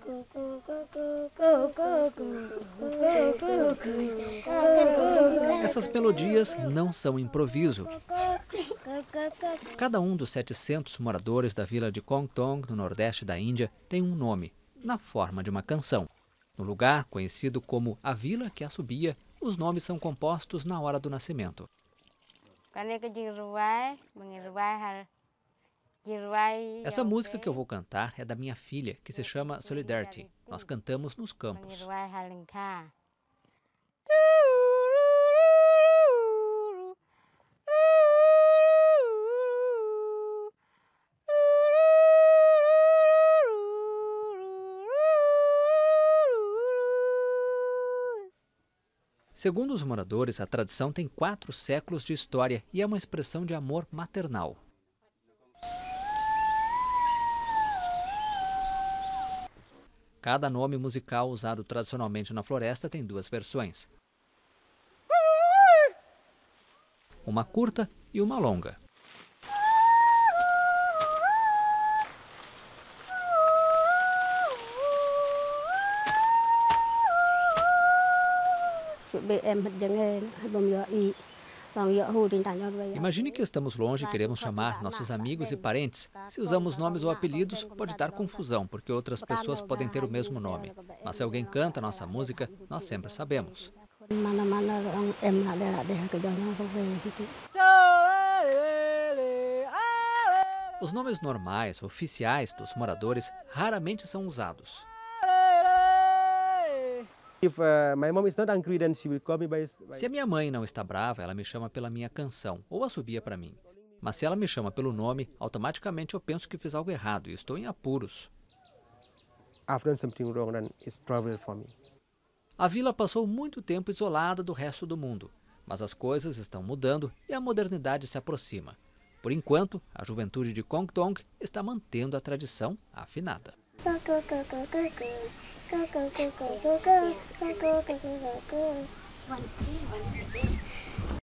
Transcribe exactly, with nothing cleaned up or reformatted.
Essas melodias não são improviso. Cada um dos setecentos moradores da vila de Kongtong, no nordeste da Índia, tem um nome, na forma de uma canção. No lugar, conhecido como a Vila que Assobia, os nomes são compostos na hora do nascimento. Essa música que eu vou cantar é da minha filha, que se chama Solidarity. Nós cantamos nos campos. Segundo os moradores, a tradição tem quatro séculos de história e é uma expressão de amor maternal. Cada nome musical usado tradicionalmente na floresta tem duas versões. Uma curta e uma longa. Imagine que estamos longe e queremos chamar nossos amigos e parentes. Se usamos nomes ou apelidos, pode dar confusão, porque outras pessoas podem ter o mesmo nome. Mas se alguém canta nossa música, nós sempre sabemos. Os nomes normais, oficiais dos moradores, raramente são usados. Se a minha mãe não está brava, ela me chama pela minha canção, ou assobia para mim. Mas se ela me chama pelo nome, automaticamente eu penso que fiz algo errado e estou em apuros. A vila passou muito tempo isolada do resto do mundo, mas as coisas estão mudando e a modernidade se aproxima. Por enquanto, a juventude de Kongtong está mantendo a tradição afinada. Go go go go go go go go go go go go.